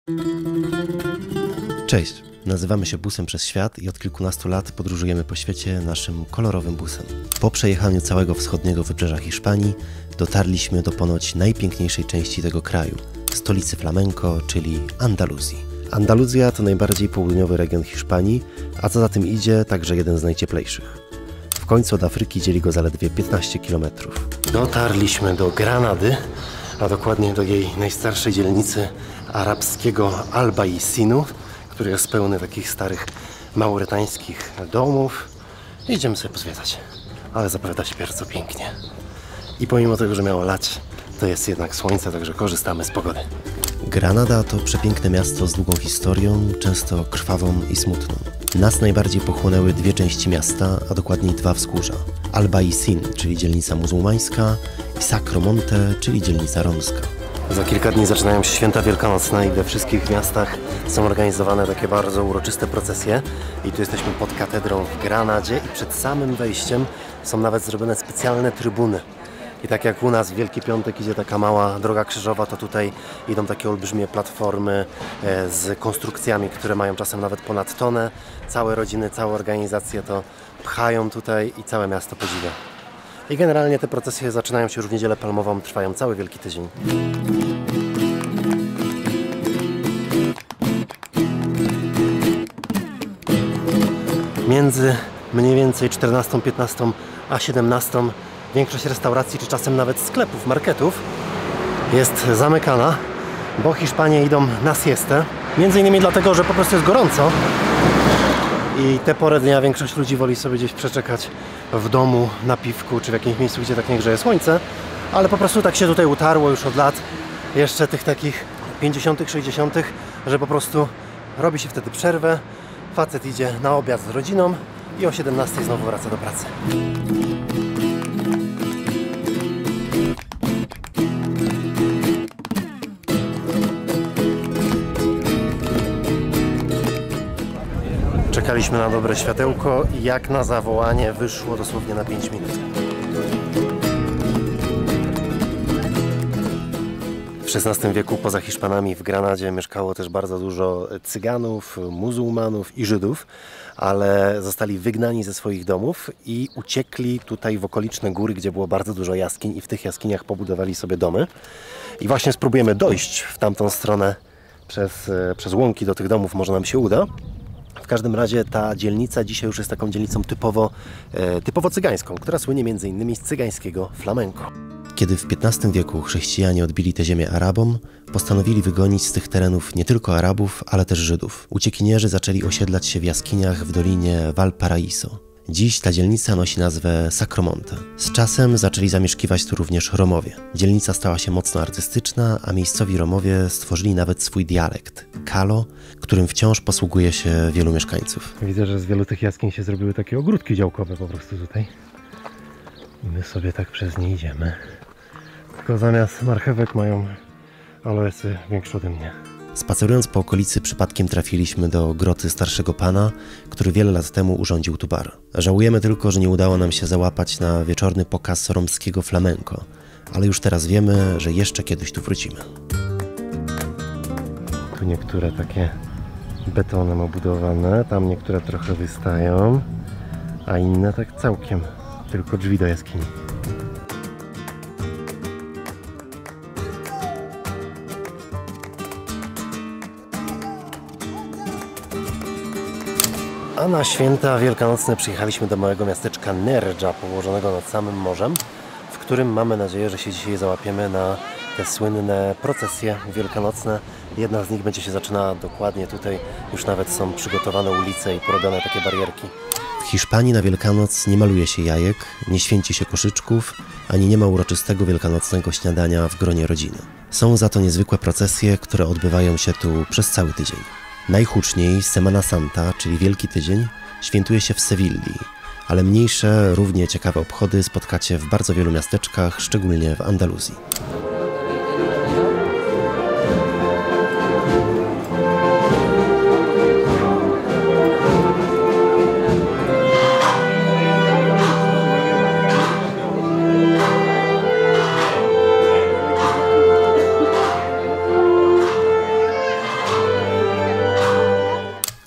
Cześć, nazywamy się Busem przez Świat i od kilkunastu lat podróżujemy po świecie naszym kolorowym busem. Po przejechaniu całego wschodniego wybrzeża Hiszpanii dotarliśmy do ponoć najpiękniejszej części tego kraju, stolicy flamenco, czyli Andaluzji. Andaluzja to najbardziej południowy region Hiszpanii, a co za tym idzie, także jeden z najcieplejszych. W końcu od Afryki dzieli go zaledwie 15 km. Dotarliśmy do Granady, a dokładnie do jej najstarszej dzielnicy arabskiego Albaicinu, który jest pełny takich starych maurytańskich domów. Idziemy sobie pozwiedzać, ale zapowiada się bardzo pięknie. I pomimo tego, że miało lać, to jest jednak słońce, także korzystamy z pogody. Granada to przepiękne miasto z długą historią, często krwawą i smutną. Nas najbardziej pochłonęły dwie części miasta, a dokładniej dwa wzgórza. Albaicin, czyli dzielnica muzułmańska, i Sacromonte, czyli dzielnica romska. Za kilka dni zaczynają się święta wielkanocne i we wszystkich miastach są organizowane takie bardzo uroczyste procesje. I tu jesteśmy pod katedrą w Granadzie i przed samym wejściem są nawet zrobione specjalne trybuny. I tak jak u nas w Wielki Piątek idzie taka mała droga krzyżowa, to tutaj idą takie olbrzymie platformy z konstrukcjami, które mają czasem nawet ponad tonę. Całe rodziny, całe organizacje to pchają tutaj i całe miasto podziwia. I generalnie te procesje zaczynają się już w Niedzielę Palmową, trwają cały Wielki Tydzień. Między mniej więcej 14, 15 a 17 większość restauracji, czy czasem nawet sklepów, marketów jest zamykana, bo Hiszpanie idą na siestę. Między innymi dlatego, że po prostu jest gorąco i tę porę dnia większość ludzi woli sobie gdzieś przeczekać w domu, na piwku, czy w jakimś miejscu, gdzie tak nie grzeje słońce. Ale po prostu tak się tutaj utarło już od lat, jeszcze tych takich 50., 60., że po prostu robi się wtedy przerwę, facet idzie na obiad z rodziną i o 17 znowu wraca do pracy. Czekaliśmy na dobre światełko i jak na zawołanie wyszło dosłownie na 5 minut. W XVI wieku poza Hiszpanami w Granadzie mieszkało też bardzo dużo Cyganów, muzułmanów i Żydów, ale zostali wygnani ze swoich domów i uciekli tutaj w okoliczne góry, gdzie było bardzo dużo jaskiń i w tych jaskiniach pobudowali sobie domy. I właśnie spróbujemy dojść w tamtą stronę przez łąki do tych domów, może nam się uda. W każdym razie ta dzielnica dzisiaj już jest taką dzielnicą typowo cygańską, która słynie m.in. z cygańskiego flamenco. Kiedy w XV wieku chrześcijanie odbili tę ziemię Arabom, postanowili wygonić z tych terenów nie tylko Arabów, ale też Żydów. Uciekinierzy zaczęli osiedlać się w jaskiniach w dolinie Valparaíso. Dziś ta dzielnica nosi nazwę Sacromonte. Z czasem zaczęli zamieszkiwać tu również Romowie. Dzielnica stała się mocno artystyczna, a miejscowi Romowie stworzyli nawet swój dialekt – Kalo, którym wciąż posługuje się wielu mieszkańców. Widzę, że z wielu tych jaskiń się zrobiły takie ogródki działkowe po prostu tutaj. I my sobie tak przez nie idziemy. Tylko zamiast marchewek mają aloesy większe ode mnie. Spacerując po okolicy przypadkiem trafiliśmy do groty starszego pana, który wiele lat temu urządził tu bar. Żałujemy tylko, że nie udało nam się załapać na wieczorny pokaz romskiego flamenco, ale już teraz wiemy, że jeszcze kiedyś tu wrócimy. Tu niektóre takie betonem obudowane, tam niektóre trochę wystają, a inne tak całkiem, tylko drzwi do jaskini. A na święta wielkanocne przyjechaliśmy do małego miasteczka Nerja, położonego nad samym morzem, w którym mamy nadzieję, że się dzisiaj załapiemy na te słynne procesje wielkanocne. Jedna z nich będzie się zaczynała dokładnie tutaj, już nawet są przygotowane ulice i porobione takie barierki. W Hiszpanii na Wielkanoc nie maluje się jajek, nie święci się koszyczków, ani nie ma uroczystego wielkanocnego śniadania w gronie rodziny. Są za to niezwykłe procesje, które odbywają się tu przez cały tydzień. Najhuczniej Semana Santa, czyli Wielki Tydzień, świętuje się w Sewilli, ale mniejsze, równie ciekawe obchody spotkacie w bardzo wielu miasteczkach, szczególnie w Andaluzji.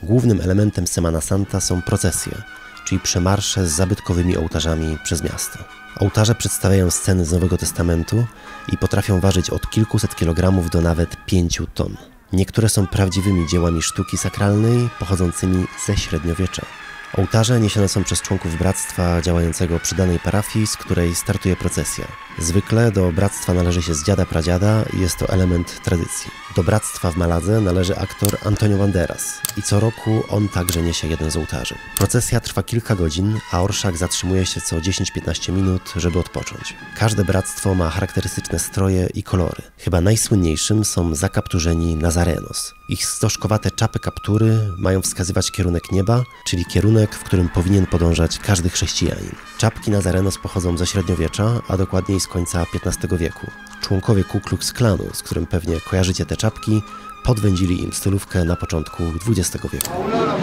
Głównym elementem Semana Santa są procesje, czyli przemarsze z zabytkowymi ołtarzami przez miasto. Ołtarze przedstawiają sceny z Nowego Testamentu i potrafią ważyć od kilkuset kilogramów do nawet 5 ton. Niektóre są prawdziwymi dziełami sztuki sakralnej pochodzącymi ze średniowiecza. Ołtarze niesione są przez członków bractwa działającego przy danej parafii, z której startuje procesja. Zwykle do bractwa należy się z dziada pradziada i jest to element tradycji. Do bractwa w Maladze należy aktor Antonio Banderas i co roku on także niesie jeden z ołtarzy. Procesja trwa kilka godzin, a orszak zatrzymuje się co 10-15 minut, żeby odpocząć. Każde bractwo ma charakterystyczne stroje i kolory. Chyba najsłynniejszym są zakapturzeni Nazarenos. Ich stożkowate czapy kaptury mają wskazywać kierunek nieba, czyli kierunek, w którym powinien podążać każdy chrześcijanin. Czapki Nazarenos pochodzą ze średniowiecza, a dokładniej z końca XV wieku. Członkowie Ku Klux Klanu, z którym pewnie kojarzycie te czapki, podwędzili im stylówkę na początku XX wieku.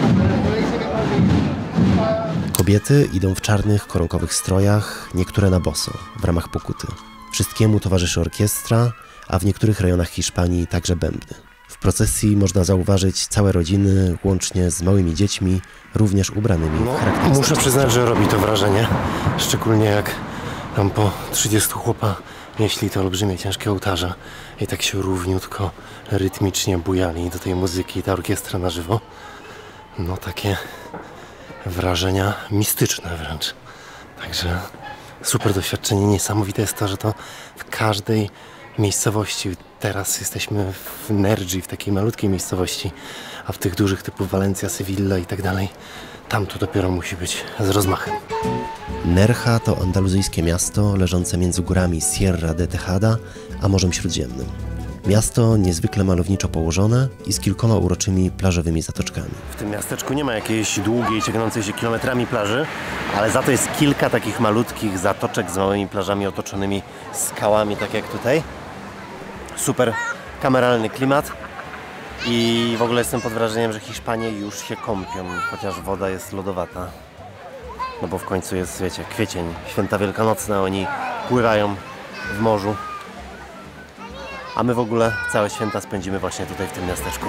Kobiety idą w czarnych, koronkowych strojach, niektóre na boso, w ramach pokuty. Wszystkiemu towarzyszy orkiestra, a w niektórych rejonach Hiszpanii także bębny. W procesji można zauważyć całe rodziny, łącznie z małymi dziećmi, również ubranymi w charakterystyczne. Muszę przyznać, że robi to wrażenie, szczególnie jak tam po 30 chłopa nieśli te olbrzymie, ciężkie ołtarze i tak się równiutko, rytmicznie bujali do tej muzyki, ta orkiestra na żywo. No takie wrażenia mistyczne wręcz. Także super doświadczenie. Niesamowite jest to, że to w każdej miejscowości. Teraz jesteśmy w Nerji, w takiej malutkiej miejscowości, a w tych dużych typu Valencia, Sevilla i tak dalej, tam to dopiero musi być z rozmachem. Nerja to andaluzyjskie miasto leżące między górami Sierra de Tejada a Morzem Śródziemnym. Miasto niezwykle malowniczo położone i z kilkoma uroczymi plażowymi zatoczkami. W tym miasteczku nie ma jakiejś długiej, ciągnącej się kilometrami plaży, ale za to jest kilka takich malutkich zatoczek z małymi plażami otoczonymi skałami, tak jak tutaj. Super kameralny klimat i w ogóle jestem pod wrażeniem, że Hiszpanie już się kąpią, chociaż woda jest lodowata. No bo w końcu jest, wiecie, kwiecień, święta wielkanocne, oni pływają w morzu. A my w ogóle całe święta spędzimy właśnie tutaj w tym miasteczku.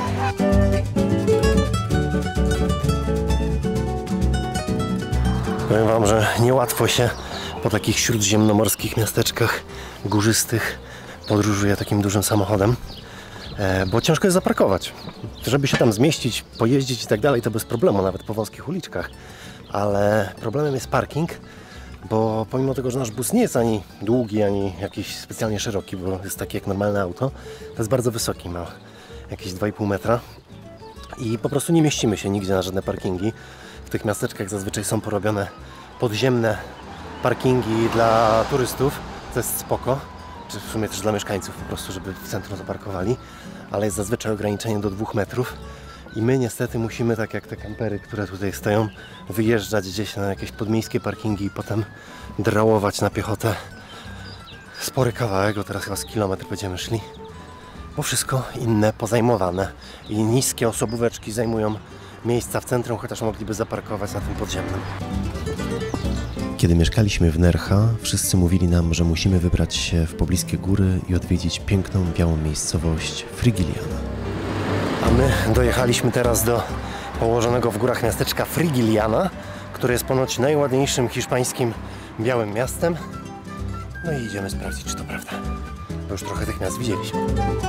Powiem wam, że niełatwo się po takich śródziemnomorskich miasteczkach górzystych podróżuje takim dużym samochodem, bo ciężko jest zaparkować. Żeby się tam zmieścić, pojeździć i tak dalej, to bez problemu, nawet po wąskich uliczkach. Ale problemem jest parking, bo pomimo tego, że nasz bus nie jest ani długi, ani jakiś specjalnie szeroki, bo jest taki jak normalne auto, to jest bardzo wysoki, ma jakieś 2,5 metra i po prostu nie mieścimy się nigdzie na żadne parkingi. W tych miasteczkach zazwyczaj są porobione podziemne parkingi dla turystów, to jest spoko, czy w sumie też dla mieszkańców po prostu, żeby w centrum zaparkowali, ale jest zazwyczaj ograniczenie do 2 metrów. I my niestety musimy, tak jak te kampery, które tutaj stoją, wyjeżdżać gdzieś na jakieś podmiejskie parkingi i potem drałować na piechotę spory kawałek, bo teraz chyba z kilometr będziemy szli, bo wszystko inne pozajmowane i niskie osobóweczki zajmują miejsca w centrum, chociaż mogliby zaparkować na tym podziemnym. Kiedy mieszkaliśmy w Nerja, wszyscy mówili nam, że musimy wybrać się w pobliskie góry i odwiedzić piękną, białą miejscowość Frigiliana. A my dojechaliśmy teraz do położonego w górach miasteczka Frigiliana, które jest ponoć najładniejszym hiszpańskim białym miastem. No i idziemy sprawdzić, czy to prawda, bo już trochę tych miast widzieliśmy.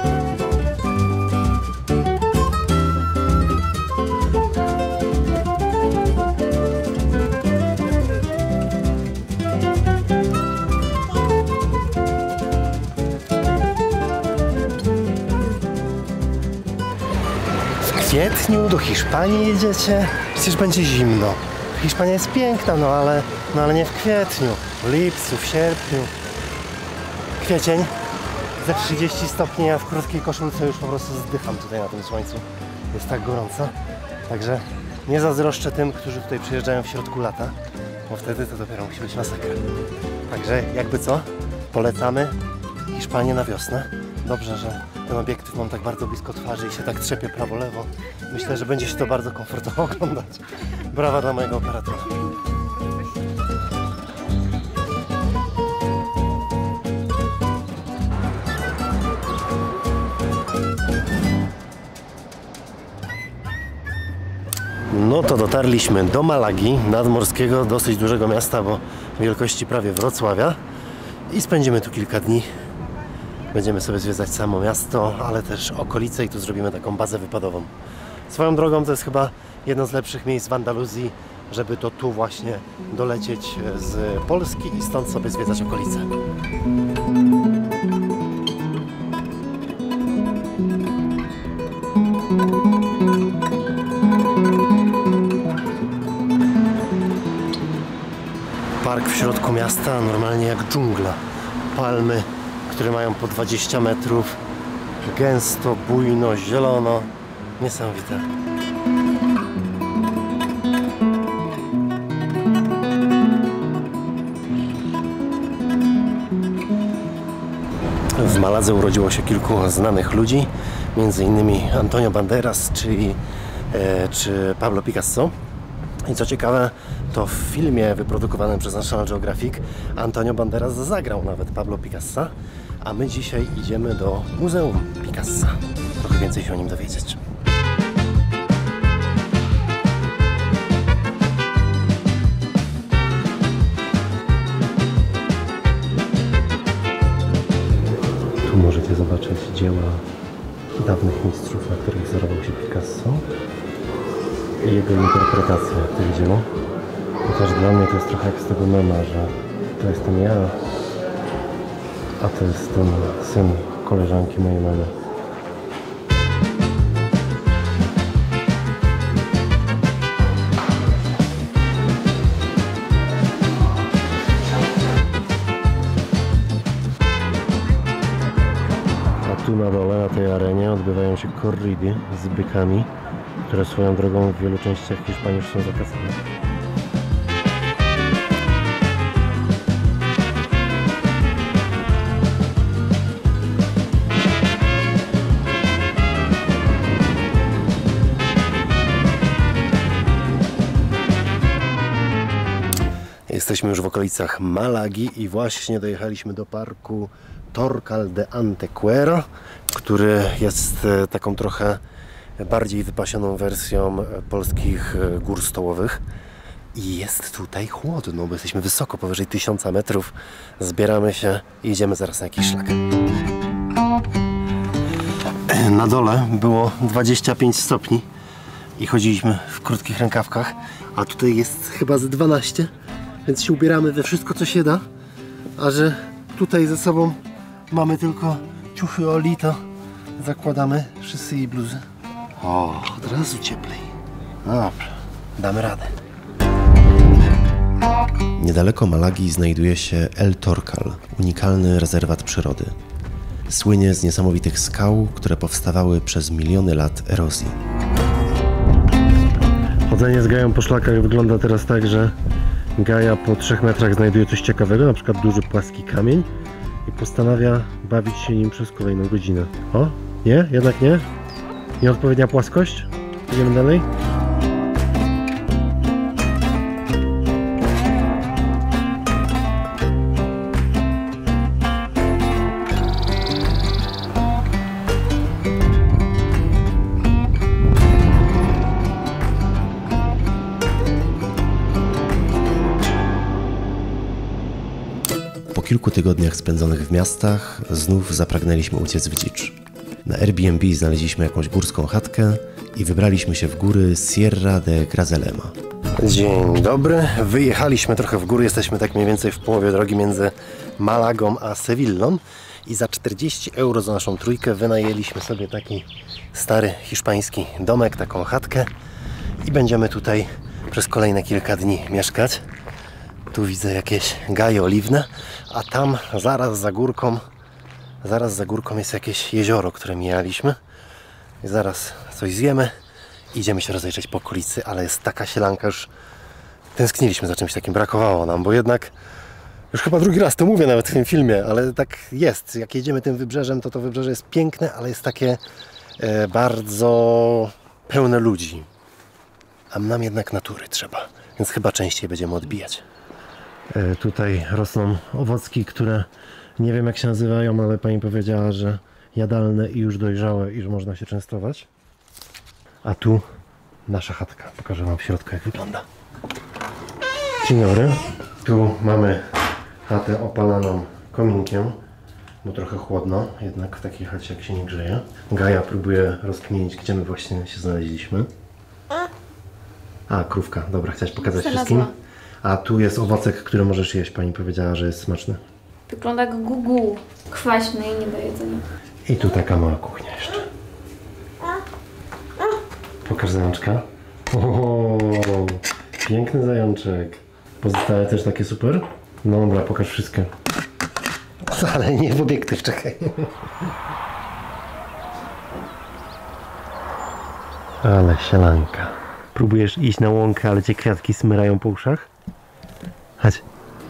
W kwietniu do Hiszpanii jedziecie? Przecież będzie zimno. Hiszpania jest piękna, no ale nie w kwietniu. W lipcu, w sierpniu. Kwiecień za 30 stopni, ja w krótkiej koszulce już po prostu zdycham tutaj na tym słońcu. Jest tak gorąco. Także nie zazdroszczę tym, którzy tutaj przyjeżdżają w środku lata, bo wtedy to dopiero musi być masakra. Także jakby co, polecamy Hiszpanię na wiosnę. Dobrze, że ten obiektyw mam tak bardzo blisko twarzy i się tak trzepie prawo-lewo. Myślę, że będzie się to bardzo komfortowo oglądać. Brawa dla mojego operatora. No to dotarliśmy do Malagi, nadmorskiego, dosyć dużego miasta, bo wielkości prawie Wrocławia. I spędzimy tu kilka dni. Będziemy sobie zwiedzać samo miasto, ale też okolice i tu zrobimy taką bazę wypadową. Swoją drogą to jest chyba jedno z lepszych miejsc w Andaluzji, żeby to tu właśnie dolecieć z Polski i stąd sobie zwiedzać okolice. Park w środku miasta, normalnie jak dżungla. Palmy, które mają po 20 metrów. Gęsto, bujno, zielono. Niesamowite. W Maladze urodziło się kilku znanych ludzi, między innymi Antonio Banderas czy Pablo Picasso. I co ciekawe, to w filmie wyprodukowanym przez National Geographic Antonio Banderas zagrał nawet Pablo Picassa, a my dzisiaj idziemy do Muzeum Picassa. Trochę więcej się o nim dowiedzieć. Tu możecie zobaczyć dzieła dawnych mistrzów, na których wzorował się Picasso i jego interpretacja tych dzieł. Chociaż dla mnie to jest trochę jak z tego mema, że to jestem ja, a to jest ten syn koleżanki mojej mamy. A tu na dole, na tej arenie odbywają się korridy z bykami, które swoją drogą w wielu częściach Hiszpanii już są zakazane. Jesteśmy już w okolicach Malagi i właśnie dojechaliśmy do parku Torcal de Antequera, który jest taką trochę bardziej wypasioną wersją polskich gór stołowych. I jest tutaj chłodno, bo jesteśmy wysoko, powyżej 1000 metrów. Zbieramy się i idziemy zaraz na jakiś szlak. Na dole było 25 stopni i chodziliśmy w krótkich rękawkach, a tutaj jest chyba z 12, więc się ubieramy we wszystko, co się da. A że tutaj ze sobą mamy tylko ciuchy Oli, to zakładamy wszyscy i bluzy. O, od razu cieplej. Dobra, damy radę. Niedaleko Malagi znajduje się El Torcal, unikalny rezerwat przyrody. Słynie z niesamowitych skał, które powstawały przez miliony lat erozji. Chodzenie z Gają po szlakach wygląda teraz tak, że Gaja po 3 metrach znajduje coś ciekawego, na przykład duży płaski kamień i postanawia bawić się nim przez kolejną godzinę. O, nie? Jednak nie? Nieodpowiednia płaskość? Idziemy dalej? Po kilku tygodniach spędzonych w miastach znów zapragnęliśmy uciec w dzicz. Na Airbnb znaleźliśmy jakąś górską chatkę i wybraliśmy się w góry Sierra de Grazalema. Dzień dobry, wyjechaliśmy trochę w góry, jesteśmy tak mniej więcej w połowie drogi między Malagą a Sewillą i za 40 euro za naszą trójkę wynajęliśmy sobie taki stary hiszpański domek, taką chatkę i będziemy tutaj przez kolejne kilka dni mieszkać. Tu widzę jakieś gaje oliwne, a tam zaraz za górką jest jakieś jezioro, które mijaliśmy. I zaraz coś zjemy i idziemy się rozejrzeć po okolicy, ale jest taka sielanka, już tęskniliśmy za czymś takim, brakowało nam, bo jednak już chyba drugi raz to mówię nawet w tym filmie, ale tak jest. Jak jedziemy tym wybrzeżem, to wybrzeże jest piękne, ale jest takie bardzo pełne ludzi. A nam jednak natury trzeba, więc chyba częściej będziemy odbijać. Tutaj rosną owocki, które nie wiem jak się nazywają, ale pani powiedziała, że jadalne i już dojrzałe i że można się częstować. A tu nasza chatka. Pokażę wam w środku, jak wygląda. Dzień dobry. Tu mamy chatę opalaną kominkiem, bo trochę chłodno, jednak w takiej chacie jak się nie grzeje. Gaja próbuje rozkminić, gdzie my właśnie się znaleźliśmy. A, krówka. Dobra, chciałaś pokazać wszystkim? A tu jest owocek, który możesz jeść. Pani powiedziała, że jest smaczny. Wygląda jak gugu. Kwaśny i nie do jedzenia. I tu taka mała kuchnia jeszcze. Pokaż zajączka. O, piękny zajączek. Pozostałe też takie super? No dobra, pokaż wszystkie. Ale nie w obiektyw, czekaj. Ale sielanka. Próbujesz iść na łąkę, ale cię kwiatki smyrają po uszach? Chodź.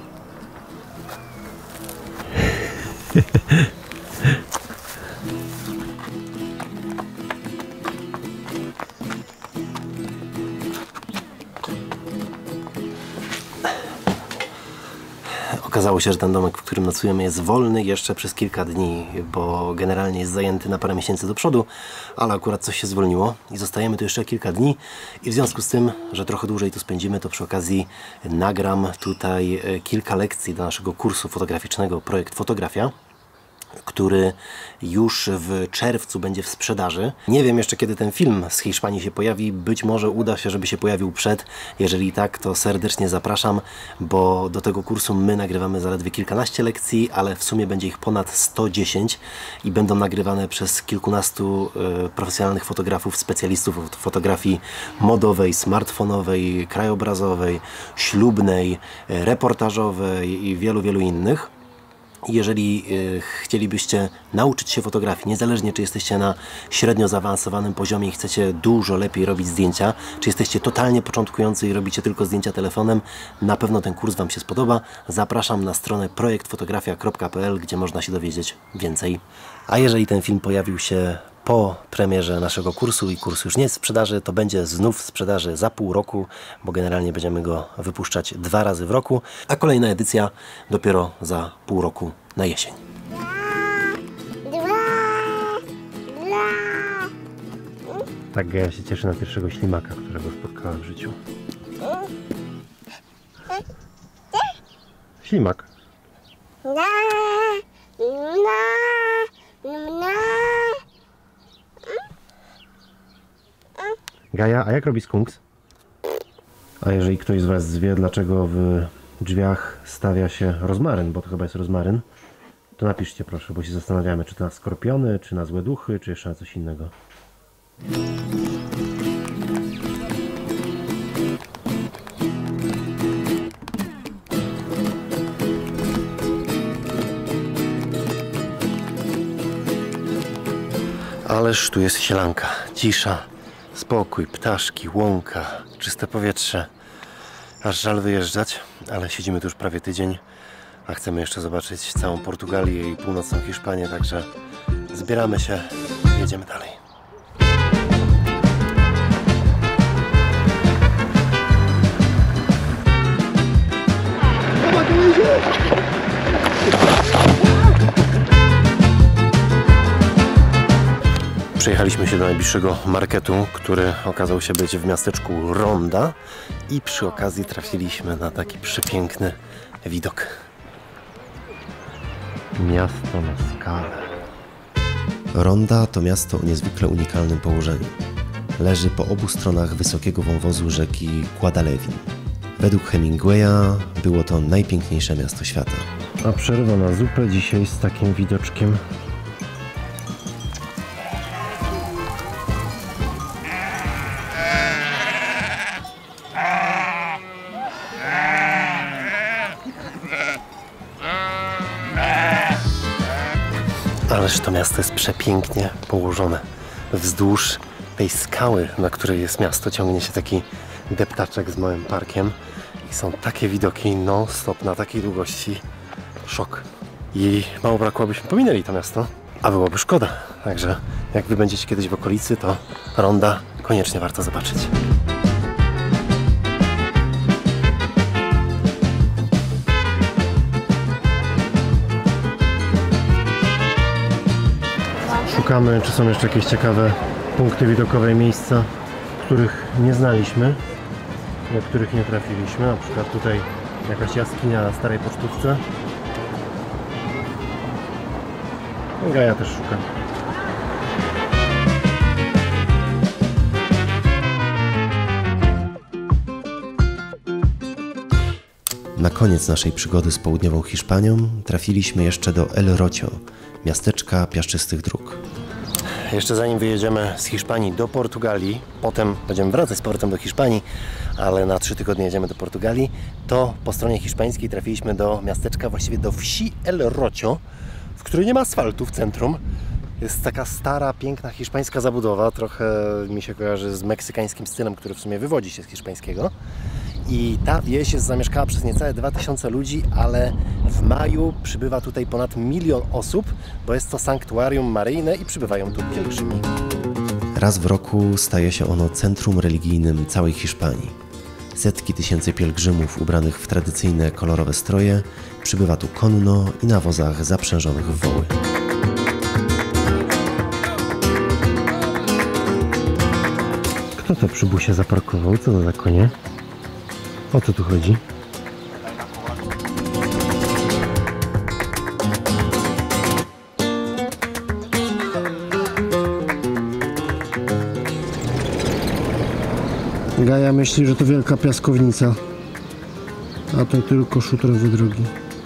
Okazało się, że ten domek, w którym nocujemy, jest wolny jeszcze przez kilka dni, bo generalnie jest zajęty na parę miesięcy do przodu, ale akurat coś się zwolniło i zostajemy tu jeszcze kilka dni i w związku z tym, że trochę dłużej tu spędzimy, to przy okazji nagram tutaj kilka lekcji do naszego kursu fotograficznego Projekt Fotografia, który już w czerwcu będzie w sprzedaży. Nie wiem jeszcze, kiedy ten film z Hiszpanii się pojawi. Być może uda się, żeby się pojawił przed. Jeżeli tak, to serdecznie zapraszam, bo do tego kursu my nagrywamy zaledwie kilkanaście lekcji, ale w sumie będzie ich ponad 110 i będą nagrywane przez kilkunastu profesjonalnych fotografów, specjalistów od fotografii modowej, smartfonowej, krajobrazowej, ślubnej, reportażowej i wielu, wielu innych. Jeżeli chcielibyście nauczyć się fotografii, niezależnie czy jesteście na średnio zaawansowanym poziomie i chcecie dużo lepiej robić zdjęcia, czy jesteście totalnie początkujący i robicie tylko zdjęcia telefonem, na pewno ten kurs Wam się spodoba. Zapraszam na stronę projektfotografia.pl, gdzie można się dowiedzieć więcej. A jeżeli ten film pojawił się po premierze naszego kursu i kurs już nie jest w sprzedaży, to będzie znów w sprzedaży za pół roku, bo generalnie będziemy go wypuszczać 2 razy w roku, a kolejna edycja dopiero za pół roku na jesień. Tak Gaja się cieszy na pierwszego ślimaka, którego spotkała w życiu. Ślimak. Gaja, a jak robi skunks? A jeżeli ktoś z Was wie, dlaczego w drzwiach stawia się rozmaryn, bo to chyba jest rozmaryn, to napiszcie proszę, bo się zastanawiamy, czy to na skorpiony, czy na złe duchy, czy jeszcze na coś innego. Ależ tu jest sielanka, cisza, spokój, ptaszki, łąka, czyste powietrze. Aż żal wyjeżdżać, ale siedzimy tu już prawie tydzień, a chcemy jeszcze zobaczyć całą Portugalię i północną Hiszpanię, także zbieramy się i jedziemy dalej. Przyjechaliśmy się do najbliższego marketu, który okazał się być w miasteczku Ronda i przy okazji trafiliśmy na taki przepiękny widok. Miasto na skalę. Ronda to miasto o niezwykle unikalnym położeniu. Leży po obu stronach wysokiego wąwozu rzeki Guadalevin. Według Hemingwaya było to najpiękniejsze miasto świata. A przerwa na zupę dzisiaj z takim widoczkiem. Ależ to miasto jest przepięknie położone. Wzdłuż tej skały, na której jest miasto, ciągnie się taki deptaczek z małym parkiem. I są takie widoki non-stop na takiej długości. Szok. I mało brakło, byśmy pominęli to miasto, a byłoby szkoda. Także jak Wy będziecie kiedyś w okolicy, to Ronda koniecznie warto zobaczyć. Szukamy, czy są jeszcze jakieś ciekawe punkty widokowe i miejsca. których nie znaliśmy, do których nie trafiliśmy. Na przykład tutaj jakaś jaskinia na starej pocztówce. Gaja też szuka. Na koniec naszej przygody z południową Hiszpanią trafiliśmy jeszcze do El Rocio, miasteczka piaszczystych dróg. Jeszcze zanim wyjedziemy z Hiszpanii do Portugalii, potem będziemy wracać z powrotem do Hiszpanii, ale na 3 tygodnie jedziemy do Portugalii, to po stronie hiszpańskiej trafiliśmy do miasteczka, właściwie do wsi El Rocio, w której nie ma asfaltu w centrum. Jest taka stara, piękna hiszpańska zabudowa, trochę mi się kojarzy z meksykańskim stylem, który w sumie wywodzi się z hiszpańskiego. I ta wieś jest zamieszkała przez niecałe 2000 ludzi, ale w maju przybywa tutaj ponad 1 000 000 osób, bo jest to sanktuarium maryjne i przybywają tu pielgrzymi. Raz w roku staje się ono centrum religijnym całej Hiszpanii. Setki tysięcy pielgrzymów ubranych w tradycyjne kolorowe stroje przybywa tu konno i na wozach zaprzężonych w woły. Kto to przy busie zaparkował? Co to za konie? O co tu chodzi? Gaja myśli, że to wielka piaskownica, a to tylko szutrowe drogi.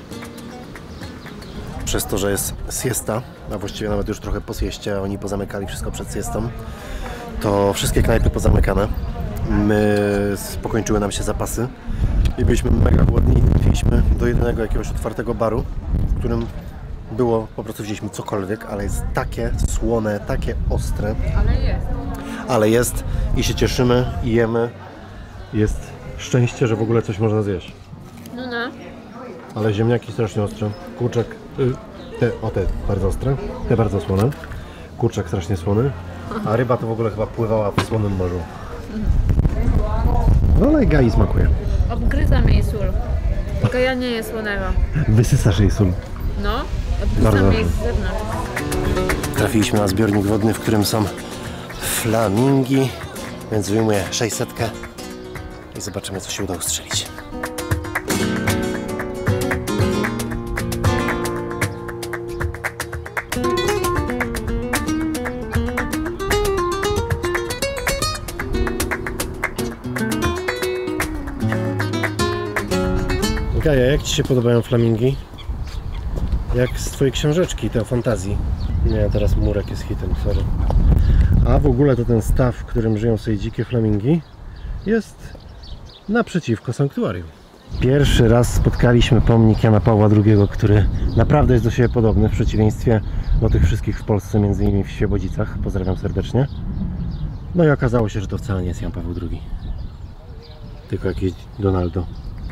Przez to, że jest siesta, a właściwie nawet już trochę po sieście, a oni pozamykali wszystko przed siestą, to wszystkie knajpy pozamykane. Pokończyły nam się zapasy i byliśmy mega głodni. Trafiliśmy do jedynego jakiegoś otwartego baru, w którym było, po prostu wzięliśmy cokolwiek, ale jest takie słone, takie ostre. Ale jest i się cieszymy i jemy. Jest szczęście, że w ogóle coś można zjeść. No. Ale ziemniaki strasznie ostre. Kurczak, te bardzo ostre, te bardzo słone. Kurczak strasznie słony, a ryba to w ogóle chyba pływała w słonym morzu. No ale Gai smakuje. Obgryzam jej sól. Tylko ja nie jest słonego. Wysysasz jej sól. No, obgryzam jej z zewnątrz. Trafiliśmy na zbiornik wodny, w którym są flamingi, więc wyjmuję 600 i zobaczymy, co się uda ustrzelić. Gaja, jak Ci się podobają flamingi? Jak z Twojej książeczki, te o fantazji. Nie, teraz murek jest hitem, sorry. A w ogóle to ten staw, w którym żyją sobie dzikie flamingi, jest naprzeciwko sanktuarium. Pierwszy raz spotkaliśmy pomnik Jana Pawła II, który naprawdę jest do siebie podobny, w przeciwieństwie do tych wszystkich w Polsce, między innymi w Świebodzicach. Pozdrawiam serdecznie. No i okazało się, że to wcale nie jest Jan Paweł II, tylko jakiś Donaldo.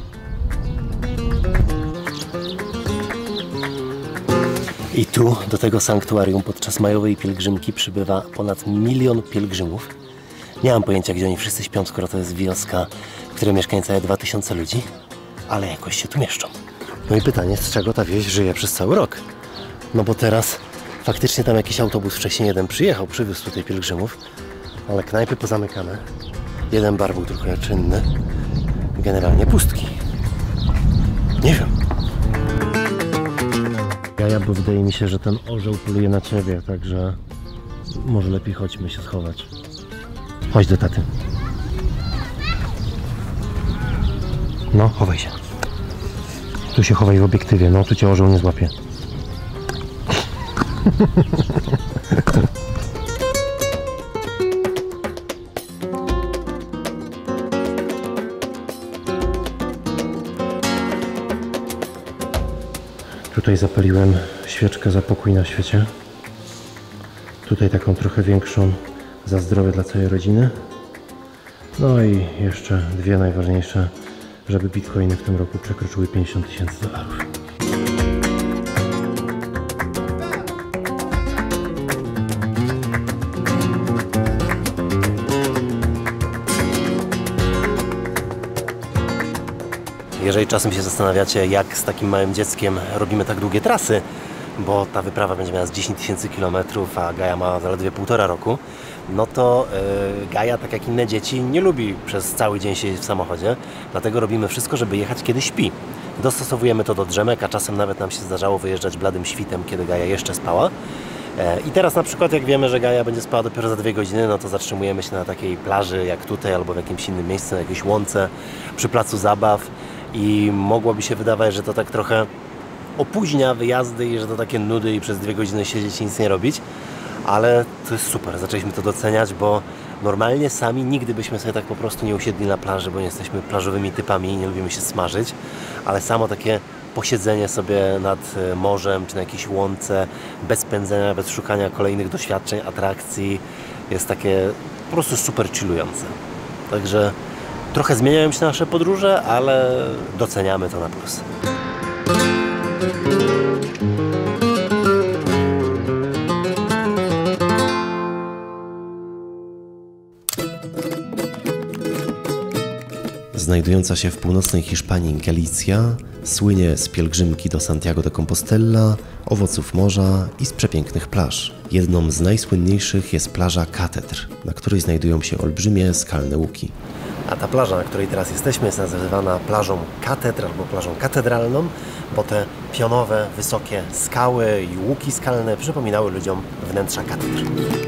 I tu, do tego sanktuarium podczas majowej pielgrzymki przybywa ponad 1 000 000 pielgrzymów. Nie mam pojęcia, gdzie oni wszyscy śpią, skoro to jest wioska, w której mieszka niecałe 2000 ludzi, ale jakoś się tu mieszczą. No i pytanie, z czego ta wieś żyje przez cały rok? No bo teraz faktycznie tam jakiś autobus wcześniej jeden przyjechał, przywiózł tutaj pielgrzymów, ale knajpy pozamykane. Jeden bar był tylko czynny. Generalnie pustki. Nie wiem. Bo wydaje mi się, że ten orzeł poluje na ciebie, także może lepiej chodźmy się schować. Chodź do taty. No, chowaj się. Tu się chowaj w obiektywie, no tu cię orzeł nie złapie. Tutaj zapaliłem świeczkę za pokój na świecie. Tutaj taką trochę większą za zdrowie dla całej rodziny. No i jeszcze dwie najważniejsze, żeby bitcoiny w tym roku przekroczyły $50 000. Jeżeli czasem się zastanawiacie, jak z takim małym dzieckiem robimy tak długie trasy, bo ta wyprawa będzie miała z 10 000 km, a Gaja ma zaledwie 1,5 roku, no to Gaja, tak jak inne dzieci, nie lubi przez cały dzień siedzieć w samochodzie, dlatego robimy wszystko, żeby jechać, kiedy śpi. Dostosowujemy to do drzemek, a czasem nawet nam się zdarzało wyjeżdżać bladym świtem, kiedy Gaja jeszcze spała. I teraz na przykład, jak wiemy, że Gaja będzie spała dopiero za 2 godziny, no to zatrzymujemy się na takiej plaży jak tutaj, albo w jakimś innym miejscu, na jakiejś łące, przy placu zabaw i mogłoby się wydawać, że to tak trochę opóźnia wyjazdy i że to takie nudy i przez 2 godziny siedzieć i nic nie robić, ale to jest super, zaczęliśmy to doceniać, bo normalnie sami nigdy byśmy sobie tak po prostu nie usiedli na plaży, bo nie jesteśmy plażowymi typami i nie lubimy się smażyć, ale samo takie posiedzenie sobie nad morzem czy na jakiejś łące, bez pędzenia, bez szukania kolejnych doświadczeń, atrakcji, jest takie po prostu super chillujące. Także trochę zmieniają się nasze podróże, ale doceniamy to na plus. Znajdująca się w północnej Hiszpanii Galicja słynie z pielgrzymki do Santiago de Compostela, owoców morza i z przepięknych plaż. Jedną z najsłynniejszych jest plaża Katedr, na której znajdują się olbrzymie skalne łuki. A ta plaża, na której teraz jesteśmy, jest nazywana plażą Katedr albo plażą katedralną, bo te pionowe, wysokie skały i łuki skalne przypominały ludziom wnętrza katedr.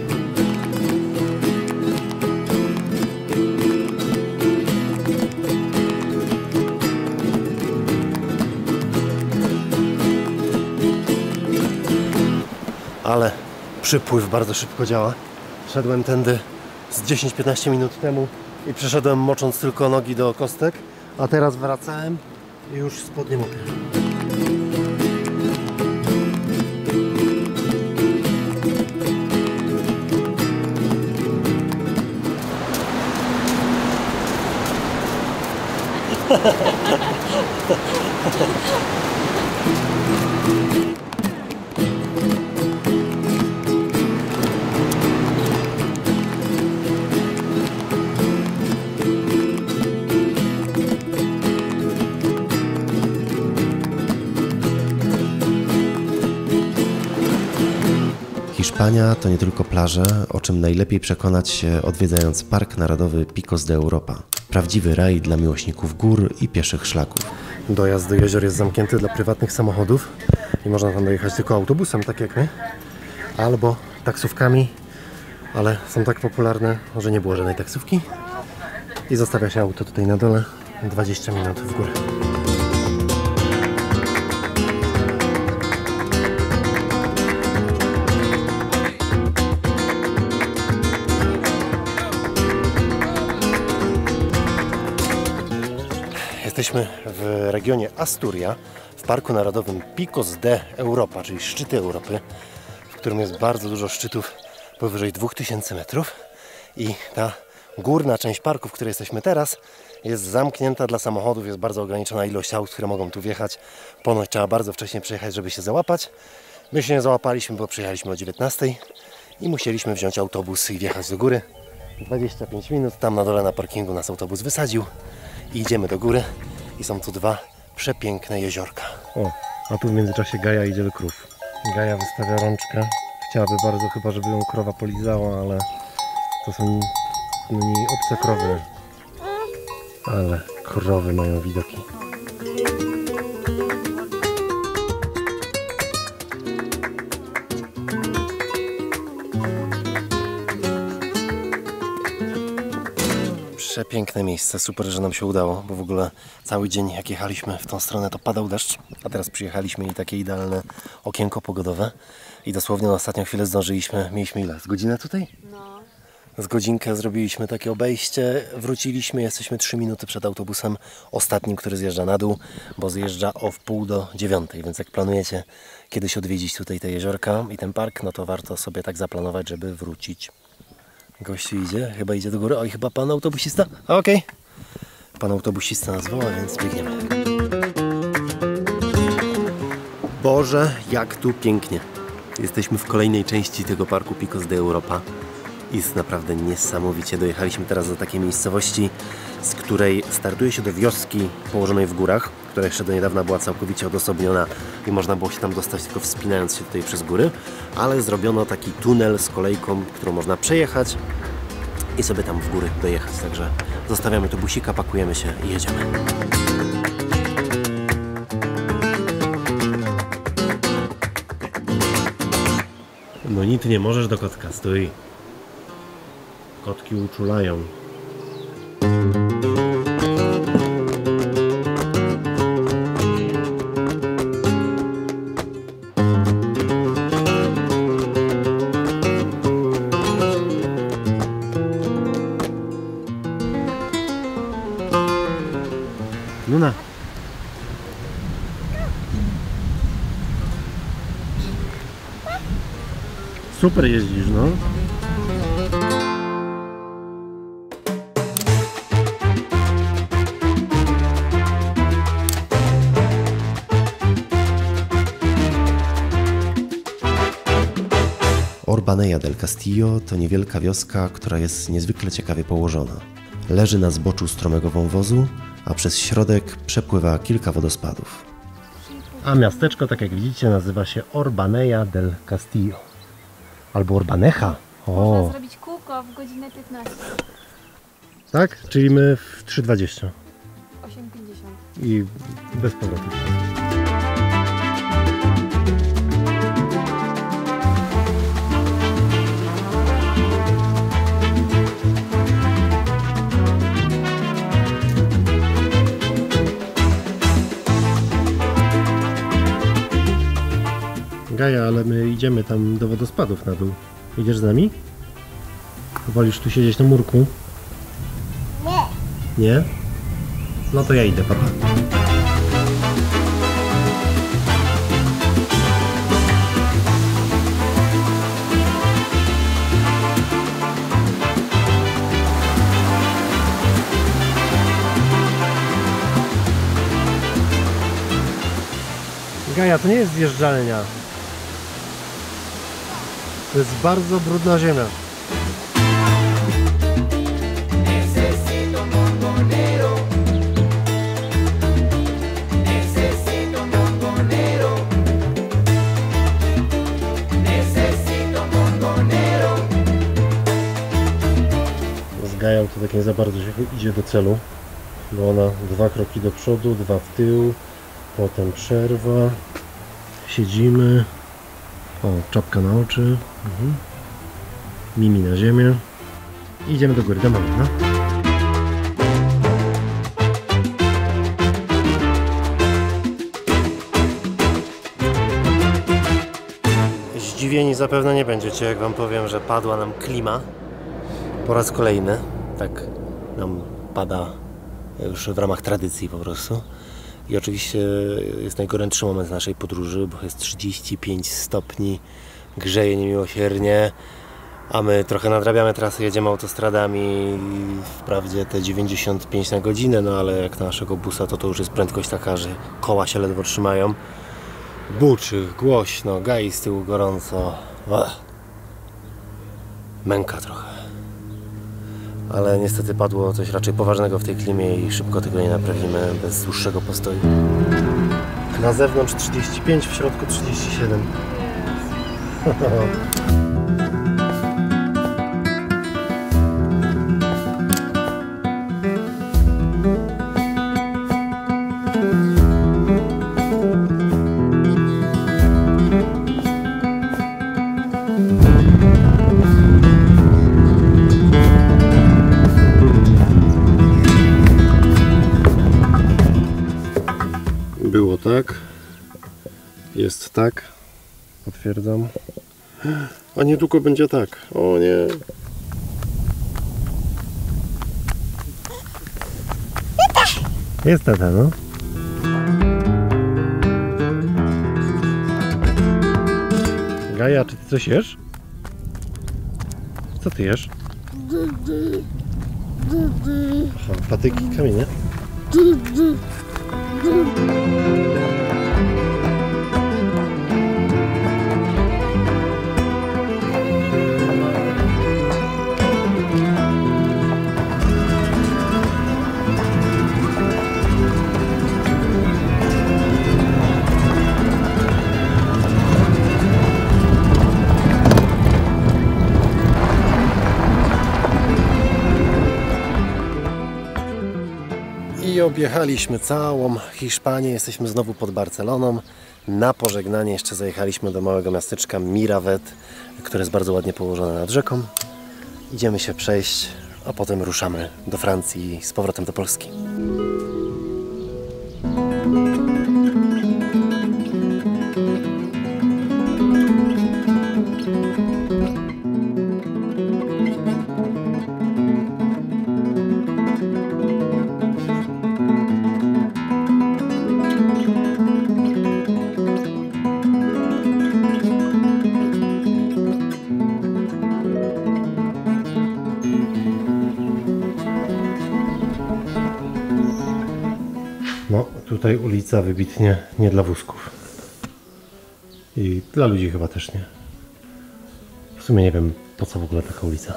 Ale przypływ bardzo szybko działa. Szedłem tędy z 10-15 minut temu i przeszedłem mocząc tylko nogi do kostek, a teraz wracałem i już spodnie mokre. Hiszpania to nie tylko plaże, o czym najlepiej przekonać się odwiedzając Park Narodowy Picos de Europa. Prawdziwy raj dla miłośników gór i pieszych szlaków. Dojazd do jezior jest zamknięty dla prywatnych samochodów i można tam dojechać tylko autobusem, tak jak my, albo taksówkami, ale są tak popularne, że nie było żadnej taksówki i zostawia się auto tutaj na dole, 20 minut w górę. Jesteśmy w regionie Asturia, w Parku Narodowym Picos de Europa, czyli szczyty Europy, w którym jest bardzo dużo szczytów powyżej 2000 metrów i ta górna część parku, w której jesteśmy teraz, jest zamknięta dla samochodów, jest bardzo ograniczona ilość aut, które mogą tu wjechać. Ponoć trzeba bardzo wcześnie przyjechać, żeby się załapać. My się nie załapaliśmy, bo przyjechaliśmy o 19 i musieliśmy wziąć autobus i wjechać do góry. 25 minut, tam na dole na parkingu nas autobus wysadził i idziemy do góry i są tu 2 przepiękne jeziorka. O, a tu w międzyczasie Gaja idzie do krów. Gaja wystawia rączkę. Chciałaby bardzo chyba, żeby ją krowa polizała, ale to są obce krowy. Ale krowy mają widoki. Przepiękne miejsce, super, że nam się udało, bo w ogóle cały dzień jak jechaliśmy w tą stronę to padał deszcz, a teraz przyjechaliśmy i takie idealne okienko pogodowe i dosłownie na ostatnią chwilę zdążyliśmy, mieliśmy ile? Z godzinę tutaj? No. Z godzinkę zrobiliśmy takie obejście, wróciliśmy, jesteśmy 3 minuty przed autobusem ostatnim, który zjeżdża na dół, bo zjeżdża o 8:45, więc jak planujecie kiedyś odwiedzić tutaj te jeziorka i ten park, no to warto sobie tak zaplanować, żeby wrócić. Gościu idzie, chyba idzie do góry. Oj, chyba pan autobusista? Okej. Pan autobusista nas woła, więc biegniemy. Boże, jak tu pięknie. Jesteśmy w kolejnej części tego parku Picos de Europa. Jest naprawdę niesamowicie. Dojechaliśmy teraz do takiej miejscowości, z której startuje się do wioski położonej w górach, która jeszcze do niedawna była całkowicie odosobniona i można było się tam dostać tylko wspinając się tutaj przez góry, ale zrobiono taki tunel z kolejką, którą można przejechać i sobie tam w góry dojechać. Także zostawiamy tu busika, pakujemy się i jedziemy. No nic nie możesz do kotka, stój. Kotki uczulają. Luna. Super jeździsz, no. Orbaneja del Castillo to niewielka wioska, która jest niezwykle ciekawie położona. Leży na zboczu stromego wąwozu, a przez środek przepływa kilka wodospadów. A miasteczko, tak jak widzicie, nazywa się Orbaneja del Castillo. Albo Orbaneja. Można zrobić kółko w godzinę 15. Tak? Czyli my w 3:20. 8:50. I bez powrotu. Gaja, ale my idziemy tam do wodospadów na dół. Idziesz z nami? Wolisz tu siedzieć na murku? Nie. Nie? No to ja idę, papa. Gaja, to nie jest zjeżdżalnia. To jest bardzo brudna ziemia. Z Gają to tak nie za bardzo się idzie do celu, bo ona 2 kroki do przodu, 2 w tył, potem przerwa, siedzimy. O, czapka na oczy. Mimi na ziemię. I idziemy do góry, do mamy, no. Zdziwieni zapewne nie będziecie, jak wam powiem, że padła nam klima. Po raz kolejny. Tak nam pada już w ramach tradycji po prostu. I oczywiście jest najgorętszy moment naszej podróży, bo jest 35 stopni, grzeje niemiłosiernie, a my trochę nadrabiamy trasę, jedziemy autostradami, wprawdzie te 95 na godzinę, no ale jak na naszego busa to już jest prędkość taka, że koła się ledwo trzymają. Buczy, głośno, Gai z tyłu gorąco. Męka trochę. Ale niestety padło coś raczej poważnego w tej klimie i szybko tego nie naprawimy bez dłuższego postoju. Na zewnątrz 35, w środku 37. Było tak, jest tak, potwierdzam, a niedługo będzie tak, o nie. Jest tata, no. Gaja, czy ty coś jesz? Co ty jesz? Aha, patyki, kamienie. I objechaliśmy całą Hiszpanię, jesteśmy znowu pod Barceloną. Na pożegnanie jeszcze zajechaliśmy do małego miasteczka Miravet, które jest bardzo ładnie położone nad rzeką. Idziemy się przejść, a potem ruszamy do Francji i z powrotem do Polski. No, tutaj ulica wybitnie nie dla wózków. I dla ludzi chyba też nie. W sumie nie wiem, po co w ogóle taka ulica.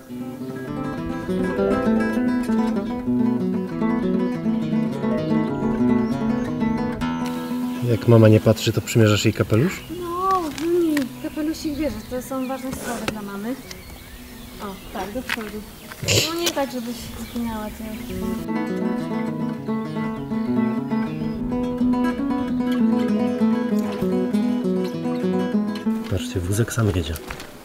Jak mama nie patrzy, to przymierzasz jej kapelusz? No, nie, kapelusik wiesz, to są ważne sprawy dla mamy. O, tak, do przodu. No nie tak, żebyś zapomniała cię. Patrzcie, wózek sam jedzie.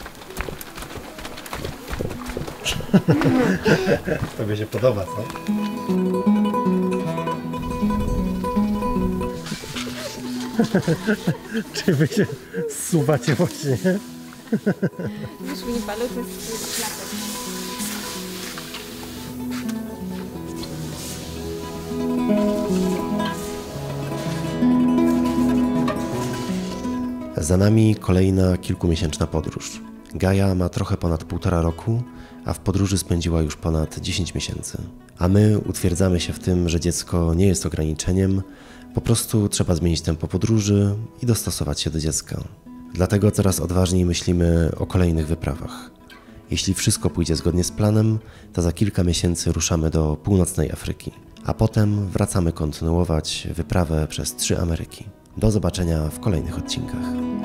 Tobie się podoba, co? Czy wy się zsuwacie właśnie? Wiesz, mi paluch jest klapek. Za nami kolejna kilkumiesięczna podróż. Gaja ma trochę ponad 1,5 roku, a w podróży spędziła już ponad 10 miesięcy. A my utwierdzamy się w tym, że dziecko nie jest ograniczeniem, po prostu trzeba zmienić tempo podróży i dostosować się do dziecka. Dlatego coraz odważniej myślimy o kolejnych wyprawach. Jeśli wszystko pójdzie zgodnie z planem, to za kilka miesięcy ruszamy do północnej Afryki, a potem wracamy kontynuować wyprawę przez 3 Ameryki. Do zobaczenia w kolejnych odcinkach.